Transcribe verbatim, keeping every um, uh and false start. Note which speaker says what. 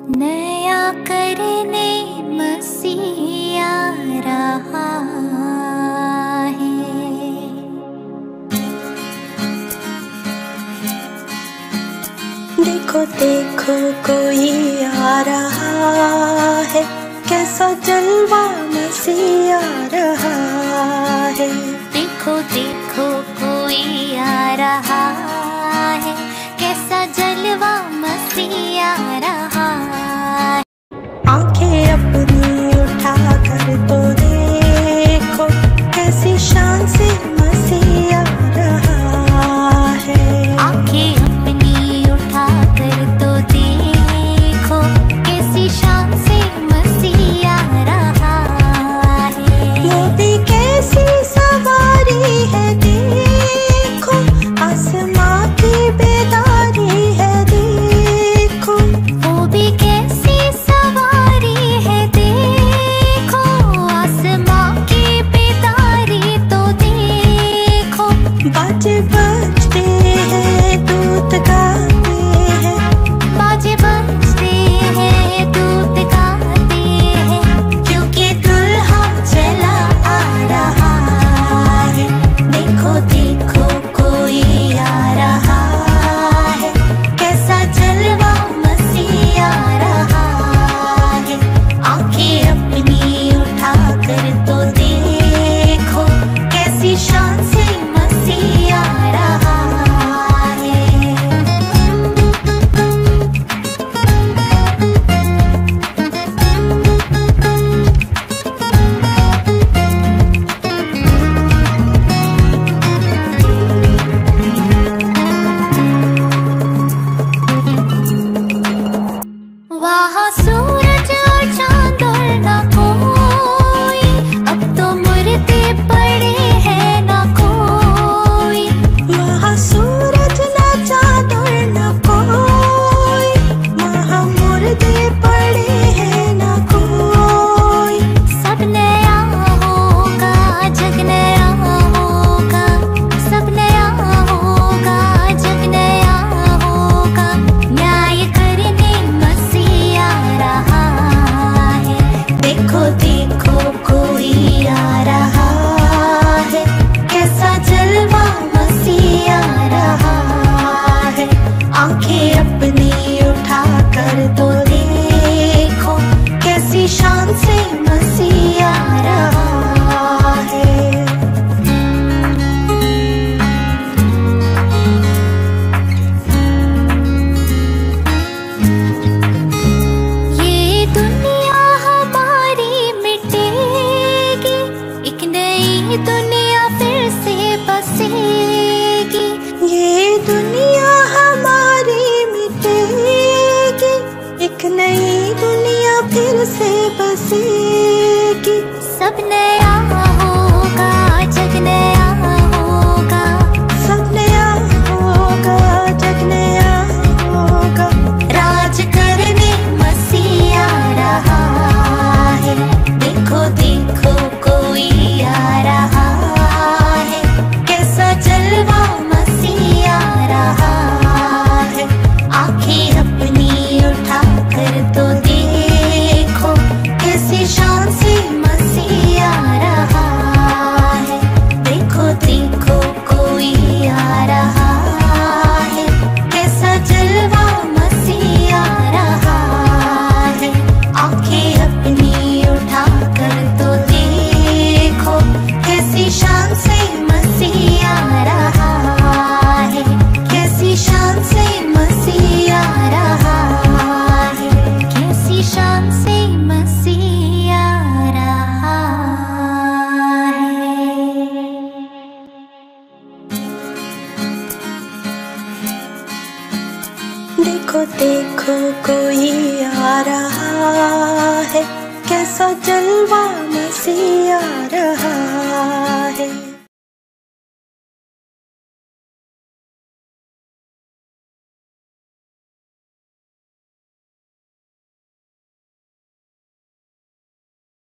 Speaker 1: नया करने मसीह आ रहा है।
Speaker 2: देखो देखो कोई आ रहा है, कैसा जलवा मसीह आ रहा है।
Speaker 1: देखो देखो कोई आ रहा है, कैसा जलवा मसीह आ रहा है।
Speaker 2: आंखें अपनी उठा कर तो देखो, कैसी शान से मसीह आ रहा है।
Speaker 1: आंखें अपनी उठा कर तो देखो, कैसी शान से मसीह आ रहा है।
Speaker 2: वो भी कैसी सवारी है देखो, आसमां की बेदारी है देखो।
Speaker 1: वो भी कैसी सवारी है देखो, आसमां की बेदारी तो देखो।
Speaker 2: बाजे बजते हैं, दूत गाते हैं,
Speaker 1: बाजे बजते हैं, दूत गाते हैं,
Speaker 2: क्योंकि दुल्हा चला आ रहा है। देखो देखो कोई आ रहा है, कैसा जलवा मसीह आ रहा है। आंखें अपनी उठा कर तो देखो, कैसी शान से मसीह आ रहा है।
Speaker 1: वहाँ सूरज और चांद और न कोई, अब तो मुर्दे पड़े हैं न कोई।
Speaker 2: वहाँ सूरज न चाँद और न कोई, वहाँ मुर्दे पड़े हैं न कोई।
Speaker 1: सब नया होगा, जग नया होगा, सब नया होगा, जग नया होगा। न्याय करने मसीह आ रहा है।
Speaker 2: देखो देखो कोई आ रहा है, कैसा जलवा मसीह आ रहा है। आंखें अपनी उठा कर तो देखो, कैसी शान से मसीह आ रहा है।
Speaker 1: ये दुनिया हमारी मिटेगी, एक नई दुनिया फिर से बसेगी।
Speaker 2: ये दुनिया हमारी मिटेगी, एक नई दुनिया फिर से बसेगी।
Speaker 1: सब नया होगा, जग नया होगा,
Speaker 2: सब नया होगा, जग नया होगा।
Speaker 1: राज करने मसीह आ रहा है। देखो देखो कोई आ रहा है,
Speaker 2: कैसा जलवा मसीह आ रहा है। आंखें अपनी उठा कर तो देखो, कैसी शान से मसीह आ रहा है। देखो देखो कोई आ रहा है, कैसा जलवा मसीह आ रहा है। आंखें अपनी उठा कर तो देखो, कैसी शान से मसीह आ रहा है। कैसी शान से मसीह आ रहा है।
Speaker 1: कैसी शान से मसीह आ रहा है।
Speaker 2: देखो देखो कोई आ रहा है, कैसा जलवा मसीह आ रहा